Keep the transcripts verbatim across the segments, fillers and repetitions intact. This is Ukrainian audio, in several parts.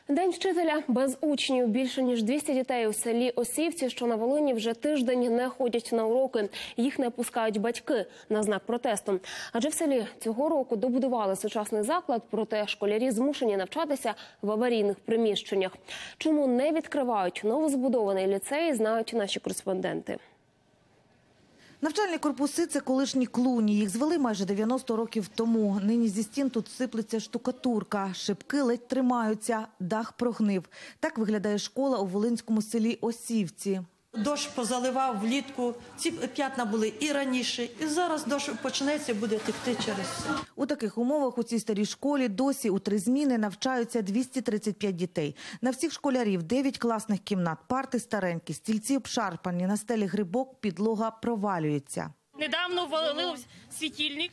День вчителя без учнів. Більше ніж двісті дітей у селі Осівці, що на Волині, вже тиждень не ходять на уроки. Їх не пускають батьки на знак протесту. Адже в селі цього року добудували сучасний заклад, проте школярі змушені навчатися в аварійних приміщеннях. Чому не відкривають новозбудований ліцей, знають наші кореспонденти. Навчальні корпуси – це колишні клуні. Їх звели майже дев'яносто років тому. Нині зі стін тут сиплеться штукатурка. Шибки ледь тримаються, дах прогнив. Так виглядає школа у волинському селі Осівці. Дощ позаливав влітку, ці п'ятна були і раніше, і зараз дощ почнеться, буде текти через все. У таких умовах у цій старій школі досі у три зміни навчаються двісті тридцять п'ять дітей. На всіх школярів дев'ять класних кімнат, парти старенькі, стільці обшарпані, на стелі грибок, підлога провалюється. Недавно валився світильник,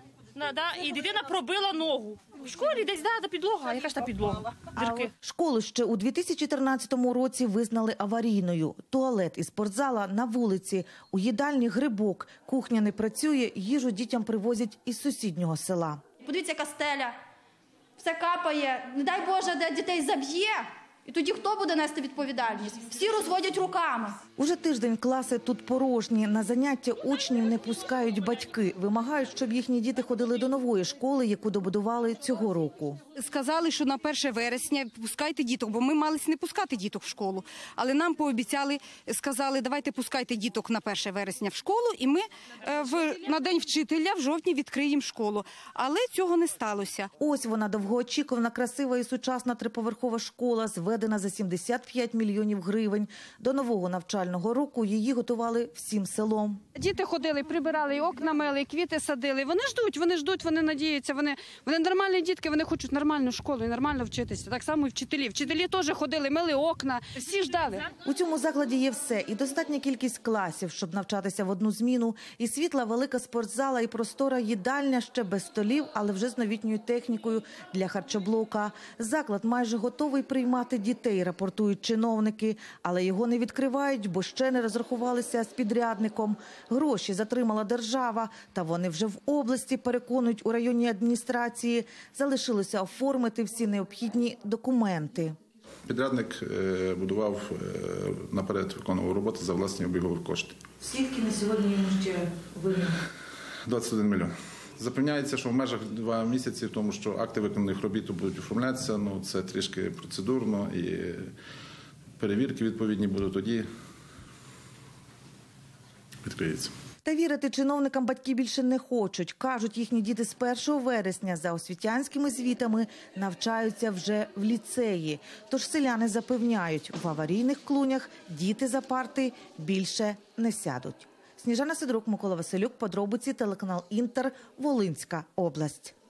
і дитина пробила ногу. В школі десь да, підлога, яка ж та підлога? Дірки. Школу ще у дві тисячі тринадцятому році визнали аварійною. Туалет і спортзала на вулиці, у їдальні грибок, кухня не працює, їжу дітям привозять із сусіднього села. Подивіться, яка стеля, все капає, не дай Боже, де дітей заб'є. І тоді хто буде нести відповідальність? Всі розводять руками. Уже тиждень класи тут порожні. На заняття учнів не пускають батьки. Вимагають, щоб їхні діти ходили до нової школи, яку добудували цього року. Сказали, що на перше вересня пускайте діток, бо ми мали не пускати діток в школу. Але нам пообіцяли, сказали, давайте пускайте діток на перше вересня в школу, і ми в, на День вчителя в жовтні відкриємо школу. Але цього не сталося. Ось вона, довгоочікувана, красива і сучасна триповерхова школа, зведена за сімдесят п'ять мільйонів гривень. До нового навчального року її готували всім селом. Діти ходили, прибирали, окна мили, квіти садили. Вони ждуть, вони ждуть, вони надіються. Вони, вони нормальні дітки, вони хочуть нормальну школу і нормально вчитися. Так само і вчителі. Вчителі теж ходили, мили окна, всі ждали. У цьому закладі є все. І достатня кількість класів, щоб навчатися в одну зміну. І світла велика спортзала, і простора їдальня, ще без столів, але вже з новітньою технікою для харчоблока. Заклад майже готовий приймати дітей, рапортують чиновники. Але його не відкривають, бо ще не розрахувалися з підрядником. Гроші затримала держава, та вони вже в області, переконують у районній адміністрації. Залишилося оформити всі необхідні документи. Підрядник будував, наперед виконував роботи за власні обігові кошти. Скільки на сьогодні йому ще винен? двадцять один мільйон. Запевняється, що в межах два місяці, тому що акти виконаних робіт будуть оформлятися, ну це трішки процедурно і перевірки відповідні будуть, тоді відкриється. Та вірити чиновникам батьки більше не хочуть. Кажуть, їхні діти з першого вересня за освітянськими звітами навчаються вже в ліцеї. Тож селяни запевняють, в аварійних клунях діти за парти більше не сядуть. Сніжана Сидорук, Микола Василюк, подробиці, телеканал Інтер, Волинська область.